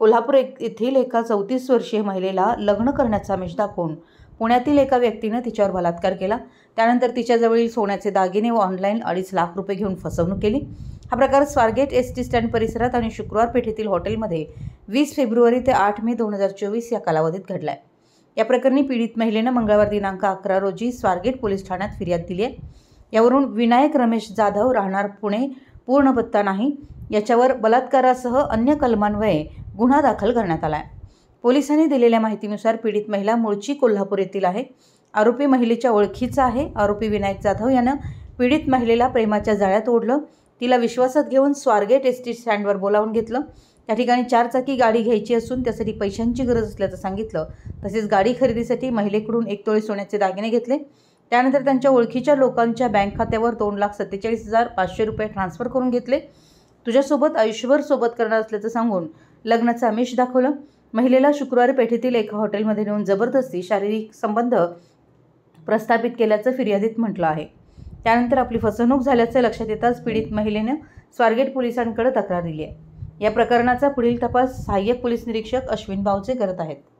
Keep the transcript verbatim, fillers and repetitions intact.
कोल्हापूर येथील एका चौतीस वर्षीय महिलेला लग्न करण्याचा आमिष दाखवून पुण्यातील एका व्यक्तीने तिच्यावर बलात्कार केला। त्यानंतर तिच्याजवळील सोन्याचे दागिने व ऑनलाईन अडीच लाख रुपये घेऊन फसवणूक केली। हा प्रकार स्वारगेट एस टी स्टँड परिसरात आणि शुक्रवार पेठेतील हॉटेलमध्ये वीस फेब्रुवारी ते आठ मे दोन हजार चोवीस या कालावधीत घडलाय। या प्रकरणी पीडित महिलेने मंगळवार दिनांक अकरा रोजी स्वारगेट पोलीस ठाण्यात फिर्याद दिली आहे। यावरून विनायक रमेश जाधव राहणार पुणे पूर्ण पत्ता नाही याच्यावर बलात्कारासह अन्य कलमान्वये गुन्हा दाखल करण्यात आला आहे। पोलिसांनी दिलेल्या माहितीनुसार पीडित महिला मूळची कोल्हापूर येथील आहे। आरोपी महिलेच्या ओळखीचा आहे। आरोपी विनायक जाधव यानं पीडित महिलेला प्रेमाच्या जाळ्यात ओढलं, तिला विश्वासात घेऊन स्वारगेट एस टी स्टँडवर बोलावून घेतलं। त्या ठिकाणी चारचाकी गाडी घ्यायची असून त्यासाठी पैशांची गरज असल्याचं सांगितलं। तसेच गाडी खरेदीसाठी महिलेकडून एक तोळे सोन्याचे दागिने घेतले। त्यानंतर त्यांच्या ओळखीच्या लोकांच्या बँक खात्यावर दोन लाख सत्तेचाळीस हजार पाचशे रुपये ट्रान्सफर करून घेतले। तुझ्यासोबत आयुष्यभर सोबत करणार असल्याचं सांगून लग्नाचं आमिष दाखवलं। महिलेला शुक्रवारी पेठेतील एका हॉटेलमध्ये नेऊन जबरदस्ती शारीरिक संबंध प्रस्थापित केल्याचं फिर्यादीत म्हटलं आहे। त्यानंतर आपली फसवणूक झाल्याचं लक्षात येताच पीडित महिलेनं स्वारगेट पोलिसांकडे तक्रार दिली आहे। या प्रकरणाचा पुढील तपास सहाय्यक पोलीस निरीक्षक अश्विन बावचे करत आहेत।